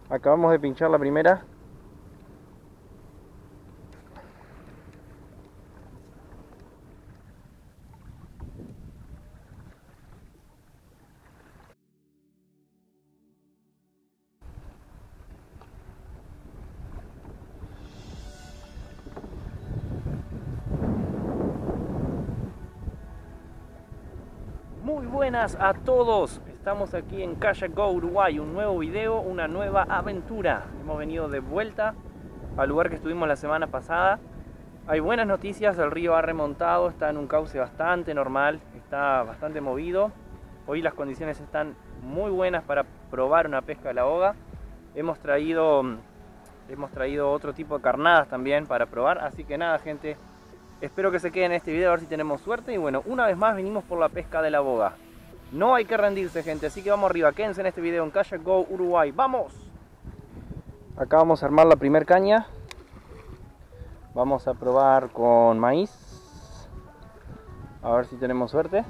Acabamos de pinchar la primera. Muy buenas a todos, estamos aquí en Kayak Go Uruguay, un nuevo video, una nueva aventura. Hemos venido de vuelta al lugar que estuvimos la semana pasada. Hay buenas noticias, el río ha remontado, está en un cauce bastante normal, está bastante movido. Hoy las condiciones están muy buenas para probar una pesca a la boga. Hemos traído otro tipo de carnadas también para probar, así que nada, gente. Espero que se queden en este video a ver si tenemos suerte. Y bueno, una vez más venimos por la pesca de la boga. No hay que rendirse, gente, así que vamos arriba. Quédense en este video en Kayak Go Uruguay. ¡Vamos! Acá vamos a armar la primer caña. Vamos a probar con maíz. A ver si tenemos suerte.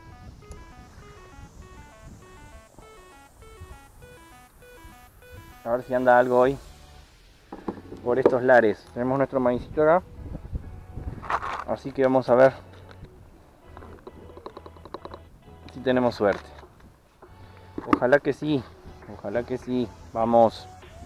A ver si anda algo hoy por estos lares. Tenemos nuestro maízito acá. Así que vamos a ver si tenemos suerte. Ojalá que sí. Ojalá que sí. Vamos.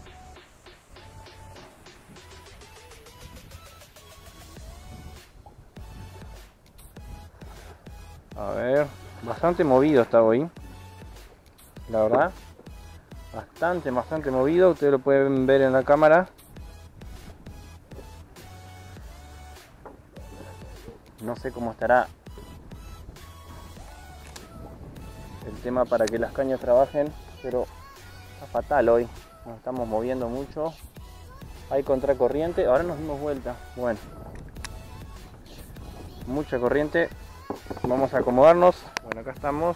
A ver. Bastante movido está hoy. La verdad. Bastante movido. Ustedes lo pueden ver en la cámara. No sé cómo estará el tema para que las cañas trabajen, pero está fatal hoy. Nos estamos moviendo mucho. Hay contracorriente. Ahora nos dimos vuelta. Bueno, mucha corriente. Vamos a acomodarnos. Bueno, acá estamos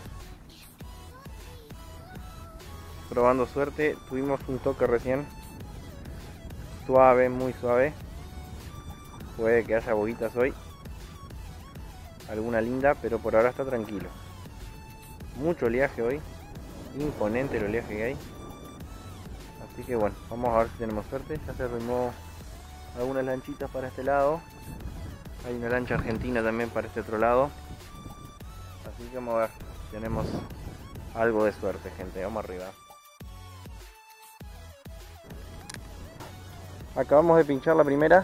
probando suerte. Tuvimos un toque recién. Suave, muy suave. Puede que haya boguitas hoy. Alguna linda, pero por ahora está tranquilo. Mucho oleaje hoy, imponente el oleaje que hay. Así que bueno, vamos a ver si tenemos suerte. Ya se arrimó algunas lanchitas para este lado. Hay una lancha argentina también para este otro lado. Así que vamos a ver si tenemos algo de suerte, gente. Vamos arriba. Acabamos de pinchar la primera.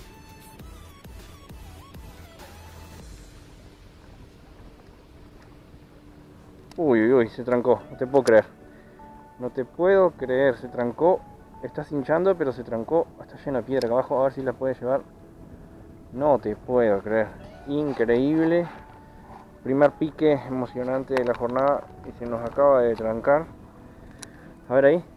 Uy, se trancó, no te puedo creer. No te puedo creer, se trancó. Está hinchando, pero se trancó. Está llena de piedra acá abajo, a ver si la puede llevar. No te puedo creer. Increíble. Primer pique emocionante de la jornada y se nos acaba de trancar. A ver ahí.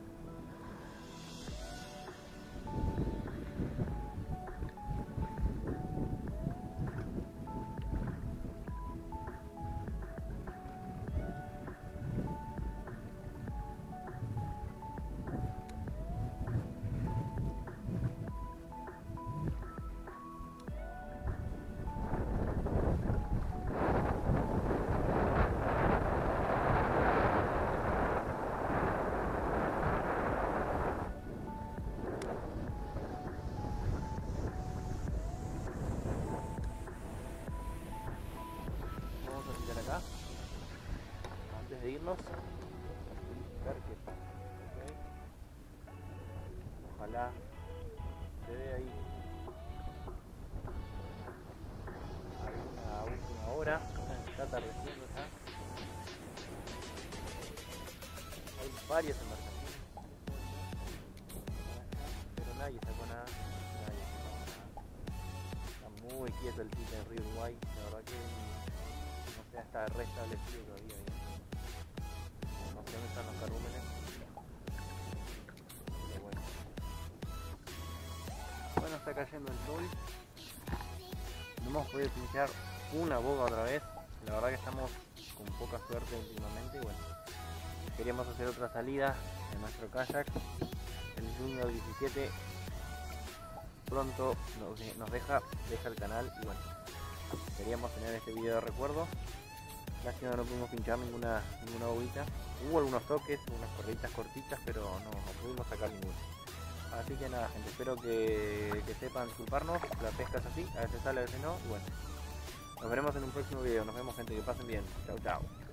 Acá antes de irnos ver qué pasa. ¿Okay? Ojalá se dé ahí alguna última hora. Está atardeciendo ya. Hay varias embarcaciones, pero nadie sacó nada. Está muy quieto el pique del río Uruguay. La verdad que está restablecido todavía. No sé dónde están los carúmenes, pero bueno, está cayendo el sol. No hemos podido pinchar una boga otra vez. La verdad que estamos con poca suerte últimamente. Bueno, queríamos hacer otra salida en nuestro kayak el junio 17. Pronto nos deja el canal y bueno, queríamos tener este video de recuerdo. Lástima no pudimos pinchar ninguna bobita. Hubo algunos toques, unas corritas cortitas, pero no pudimos sacar ninguno. Así que nada, gente, espero que sepan disculparnos. La pesca es así, a veces sale, a veces no. Y bueno, nos veremos en un próximo video. Nos vemos, gente, que pasen bien. Chau, chau.